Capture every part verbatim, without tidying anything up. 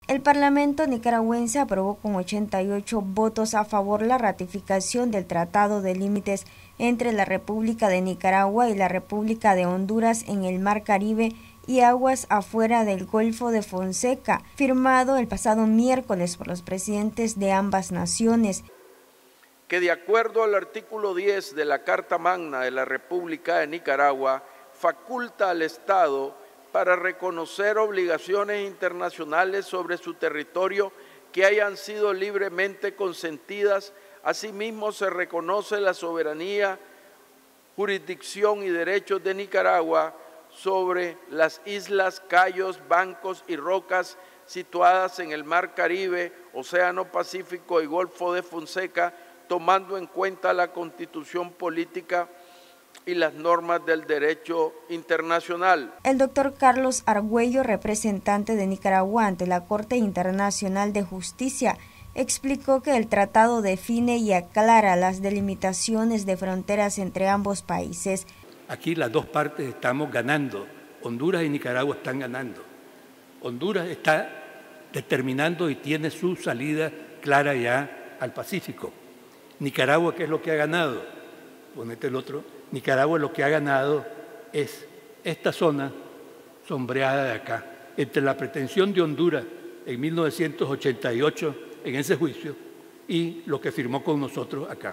El Parlamento nicaragüense aprobó con ochenta y ocho votos a favor la ratificación del Tratado de Límites entre la República de Nicaragua y la República de Honduras en el Mar Caribe y aguas afuera del Golfo de Fonseca, firmado el pasado miércoles por los presidentes de ambas naciones. Que de acuerdo al artículo diez de la Carta Magna de la República de Nicaragua, faculta al Estado para reconocer obligaciones internacionales sobre su territorio que hayan sido libremente consentidas. Asimismo, se reconoce la soberanía, jurisdicción y derechos de Nicaragua sobre las islas, cayos, bancos y rocas situadas en el Mar Caribe, Océano Pacífico y Golfo de Fonseca, tomando en cuenta la Constitución política y las normas del derecho internacional. El doctor Carlos Argüello, representante de Nicaragua ante la Corte Internacional de Justicia, explicó que el tratado define y aclara las delimitaciones de fronteras entre ambos países. Aquí las dos partes estamos ganando. Honduras y Nicaragua están ganando. Honduras está determinando y tiene su salida clara ya al Pacífico. Nicaragua, ¿qué es lo que ha ganado? Ponete el otro. Nicaragua lo que ha ganado es esta zona sombreada de acá, entre la pretensión de Honduras en mil novecientos ochenta y ocho en ese juicio y lo que firmó con nosotros acá.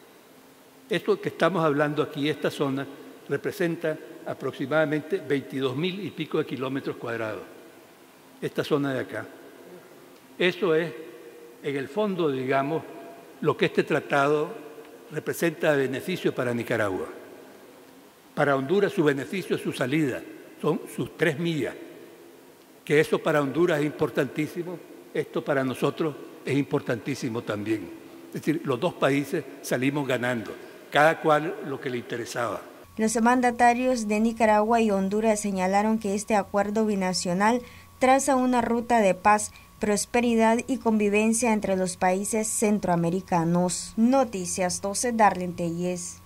Esto que estamos hablando aquí, esta zona, representa aproximadamente veintidós mil y pico de kilómetros cuadrados, esta zona de acá. Eso es, en el fondo, digamos, lo que este tratado representa de beneficio para Nicaragua. Para Honduras su beneficio es su salida, son sus tres millas, que eso para Honduras es importantísimo, esto para nosotros es importantísimo también. Es decir, los dos países salimos ganando, cada cual lo que le interesaba. Los mandatarios de Nicaragua y Honduras señalaron que este acuerdo binacional traza una ruta de paz, prosperidad y convivencia entre los países centroamericanos. Noticias doce, Darlene Telles.